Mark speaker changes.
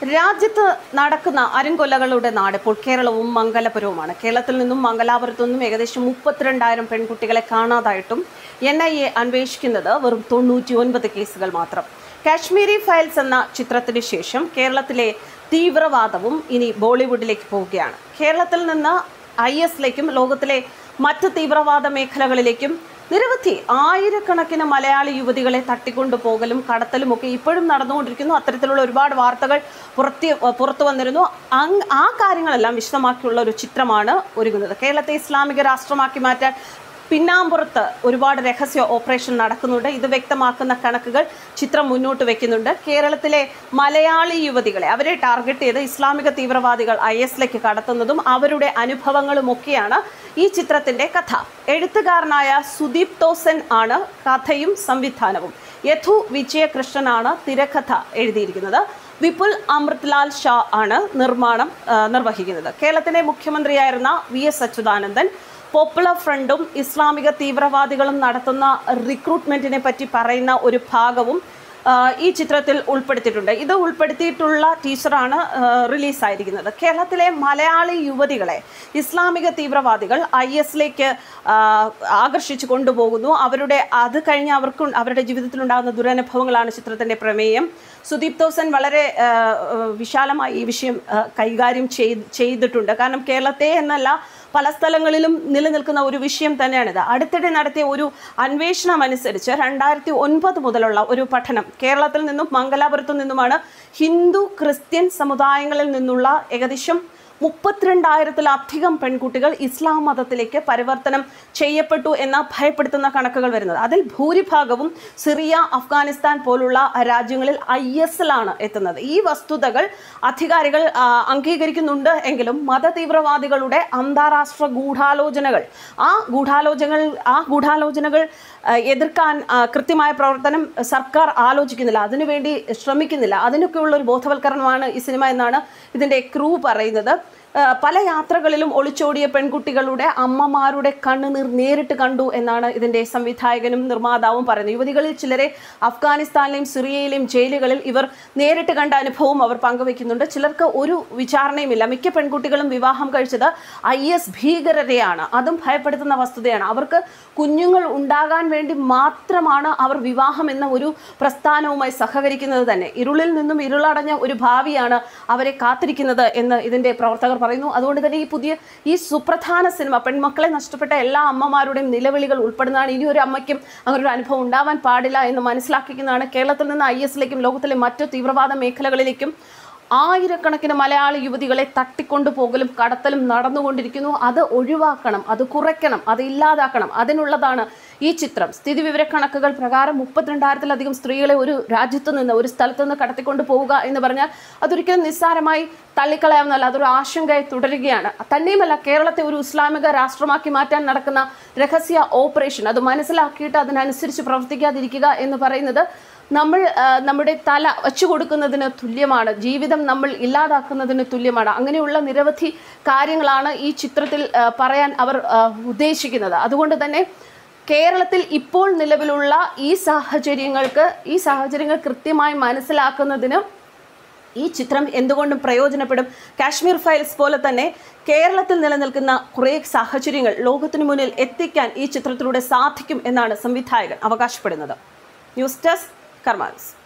Speaker 1: രാജ്യത്ത് നടക്കുന്ന അരുംകൊലകളുടെ നാട് ഇപ്പോൾ കേരളവും മംഗലപുരവുമാണ്. കേരളത്തിൽ നിന്നും മംഗലാപുരത്തു നിന്നും ഏകദേശം 32,000 പെൺകുട്ടികളെ കാണാതായിട്ടും NIA അന്വേഷിക്കുന്നത് വെറും 99 കേസുകൾ മാത്രം. കാശ്മീരി ഫയൽസ് എന്ന ചിത്രത്തിന് ശേഷം കേരളത്തിലെ തീവ്രവാദവും ഇനി ബോളിവുഡിലേക്ക് പോവുകയാണ്. കേരളത്തിൽ നിന്ന് IS-ലേക്കും ലോകത്തിലെ മറ്റ് തീവ്രവാദ മേഖലകളിലേക്കും നിരവധി ആയിരക്കണക്കിന് മലയാളി യുവതികളെ തട്ടിക്കൊണ്ടുപോകലും കടത്തലുമൊക്കെ ഇപ്പോഴും നടന്നുകൊണ്ടിരിക്കുന്നു. അത്തരത്തിലുള്ള ഒരുപാട് വാർത്തകൾ പുറത്തു വന്നിരുന്നു. ആ കാര്യങ്ങളെല്ലാം വിശദമാക്കിയുള്ള ഒരു ചിത്രമാണ് ഒരുങ്ങുന്നത്. കേരളത്തെ ഇസ്ലാമിക രാഷ്ട്രമാക്കി മാറ്റാൻ പിന്നാമ്പുറത്ത് ഒരുപാട് രഹസ്യ ഓപ്പറേഷൻ നടക്കുന്നുണ്ട്. ഇത് വ്യക്തമാക്കുന്ന കണക്കുകൾ ചിത്രം മുന്നോട്ട് വെക്കുന്നുണ്ട്. കേരളത്തിലെ മലയാളി യുവതികളെ അവരെ ടാർഗറ്റ് ചെയ്ത് ഇസ്ലാമിക തീവ്രവാദികൾ IS-ലേക്ക് കടത്തുന്നതും അവരുടെ അനുഭവങ്ങളുമൊക്കെയാണ് ഈ ചിത്രത്തിൻ്റെ കഥ. എഴുത്തുകാരനായ സുദീപ് തോസൻ ആണ് കഥയും സംവിധാനവും. യഥു വിജയകൃഷ്ണനാണ് തിരക്കഥ എഴുതിയിരിക്കുന്നത്. വിപുൽ അമൃത്ലാൽ ഷാ ആണ് നിർമ്മാണം നിർവഹിക്കുന്നത്. കേരളത്തിലെ മുഖ്യമന്ത്രിയായിരുന്ന VS അച്യുതാനന്ദൻ പോപ്പുലർ ഫ്രണ്ടും ഇസ്ലാമിക തീവ്രവാദികളും നടത്തുന്ന റിക്രൂട്ട്മെൻറ്റിനെ പറ്റി പറയുന്ന ഒരു ഭാഗവും ഈ ചിത്രത്തിൽ ഉൾപ്പെടുത്തിയിട്ടുണ്ട്. ഇത് ഉൾപ്പെടുത്തിയിട്ടുള്ള ടീച്ചറാണ് റിലീസായിരിക്കുന്നത്. കേരളത്തിലെ മലയാളി യുവതികളെ ഇസ്ലാമിക തീവ്രവാദികൾ IS-ലേക്ക് ആകർഷിച്ചു കൊണ്ടുപോകുന്നു. അത് കഴിഞ്ഞ് അവരുടെ ജീവിതത്തിലുണ്ടാകുന്ന ദുരനുഭവങ്ങളാണ് ചിത്രത്തിൻ്റെ പ്രമേയം. സുദീപ് തോസൻ വളരെ വിശാലമായി ഈ വിഷയം കൈകാര്യം ചെയ്തിട്ടുണ്ട്. കാരണം കേരളത്തെ എന്നല്ല പല സ്ഥലങ്ങളിലും നിലനിൽക്കുന്ന ഒരു വിഷയം തന്നെയാണിത്. അടുത്തിടെ നടത്തിയ ഒരു അന്വേഷണം അനുസരിച്ച് 2009 മുതലുള്ള ഒരു പഠനം കേരളത്തിൽ നിന്നും മംഗലാപുരത്തു നിന്നുമാണ് ഹിന്ദു ക്രിസ്ത്യൻ സമുദായങ്ങളിൽ നിന്നുള്ള ഏകദേശം 32,000-ലധികം പെൺകുട്ടികൾ ഇസ്ലാം മതത്തിലേക്ക് പരിവർത്തനം ചെയ്യപ്പെട്ടു എന്ന ഭയപ്പെടുത്തുന്ന കണക്കുകൾ വരുന്നത്. അതിൽ ഭൂരിഭാഗവും സിറിയ, അഫ്ഗാനിസ്ഥാൻ പോലുള്ള രാജ്യങ്ങളിൽ IS-ലാണ് എത്തുന്നത്. ഈ വസ്തുതകൾ അധികാരികൾ അംഗീകരിക്കുന്നുണ്ട് എങ്കിലും മതതീവ്രവാദികളുടെ അന്താരാഷ്ട്ര ഗൂഢാലോചനകൾ എതിർക്കാൻ കൃത്യമായ പ്രവർത്തനം സർക്കാർ ആലോചിക്കുന്നില്ല, അതിനുവേണ്ടി ശ്രമിക്കുന്നില്ല. അതിനൊക്കെയുള്ള ഒരു ബോധവൽക്കരണമാണ് ഈ സിനിമ എന്നാണ് ഇതിൻ്റെ ക്രൂ പറയുന്നത്. പല യാത്രകളിലും ഒളിച്ചോടിയ പെൺകുട്ടികളുടെ അമ്മമാരുടെ കണ്ണുനീർ നേരിട്ട് കണ്ടു എന്നാണ് ഇതിൻ്റെ സംവിധായകനും നിർമ്മാതാവും പറയുന്നത്. യുവതികളിൽ ചിലരെ അഫ്ഗാനിസ്ഥാനിലെയും സിറിയയിലെയും ജയിലുകളിൽ ഇവർ നേരിട്ട് കണ്ട അനുഭവവും അവർ പങ്കുവയ്ക്കുന്നുണ്ട്. ചിലർക്ക് ഒരു വിചാരണയുമില്ല. മിക്ക പെൺകുട്ടികളും വിവാഹം കഴിച്ചത് IS ഭീകരരെയാണ്. അതും ഭയപ്പെടുത്തുന്ന വസ്തുതയാണ്. അവർക്ക് കുഞ്ഞുങ്ങൾ ഉണ്ടാകാൻ വേണ്ടി മാത്രമാണ് അവർ വിവാഹം എന്ന ഒരു പ്രസ്ഥാനവുമായി സഹകരിക്കുന്നത് തന്നെ. ഇരുളിൽ നിന്നും ഇരുളടഞ്ഞ ഒരു ഭാവിയാണ് അവരെ കാത്തിരിക്കുന്നത് എന്ന് ഇതിൻ്റെ പ്രവർത്തകർ പറയുന്നു. അതുകൊണ്ട് തന്നെ ഈ സുപ്രധാന സിനിമ പെൺമക്കളെ നഷ്ടപ്പെട്ട എല്ലാ അമ്മമാരുടെയും നിലവിളികൾ ഉൾപ്പെടുന്നതാണ്. ഇനി ഒരു അമ്മയ്ക്കും അങ്ങനൊരു അനുഭവം ഉണ്ടാവാൻ പാടില്ല എന്ന് മനസ്സിലാക്കിക്കുന്നതാണ്. കേരളത്തിൽ നിന്ന് IS-ലേക്കും ലോകത്തിലെ മറ്റു തീവ്രവാദ മേഖലകളിലേക്കും ആയിരക്കണക്കിന് മലയാളി യുവതികളെ തട്ടിക്കൊണ്ടുപോകലും കടത്തലും നടന്നുകൊണ്ടിരിക്കുന്നു. അത് ഒഴിവാക്കണം, അത് കുറയ്ക്കണം, അത് ഇല്ലാതാക്കണം. അതിനുള്ളതാണ് ഈ ചിത്രം. സ്ഥിതിവിവരക്കണക്കുകൾ പ്രകാരം 32,000-ലധികം സ്ത്രീകളെ ഒരു സ്ഥലത്ത് നിന്ന് കടത്തിക്കൊണ്ടു പോവുക എന്ന് പറഞ്ഞാൽ അതൊരിക്കലും നിസ്സാരമായി തള്ളിക്കളയാവുന്നതല്ല. അതൊരു ആശങ്കയായി തുടരുകയാണ്. തന്നെയുമല്ല, കേരളത്തെ ഒരു ഇസ്ലാമിക രാഷ്ട്രമാക്കി മാറ്റാൻ നടക്കുന്ന രഹസ്യ ഓപ്പറേഷൻ അത് മനസ്സിലാക്കിയിട്ട് അതിനനുസരിച്ച് പ്രവർത്തിക്കാതിരിക്കുക എന്ന് പറയുന്നത് നമ്മുടെ തല വച്ചു കൊടുക്കുന്നതിന് തുല്യമാണ്. ജീവിതം നമ്മൾ ഇല്ലാതാക്കുന്നതിന് തുല്യമാണ്. അങ്ങനെയുള്ള നിരവധി കാര്യങ്ങളാണ് ഈ ചിത്രത്തിൽ പറയാൻ അവർ ഉദ്ദേശിക്കുന്നത്. അതുകൊണ്ട് തന്നെ കേരളത്തിൽ ഇപ്പോൾ നിലവിലുള്ള ഈ സാഹചര്യങ്ങൾ കൃത്യമായി മനസ്സിലാക്കുന്നതിന് ഈ ചിത്രം എന്തുകൊണ്ടും പ്രയോജനപ്പെടും. കാശ്മീർ ഫയൽസ് പോലെ തന്നെ കേരളത്തിൽ നിലനിൽക്കുന്ന കുറേ സാഹചര്യങ്ങൾ ലോകത്തിനു മുന്നിൽ എത്തിക്കാൻ ഈ ചിത്രത്തിലൂടെ സാധിക്കും എന്നാണ് സംവിധായകൻ അവകാശപ്പെടുന്നത്. News desk കർമാനസ്.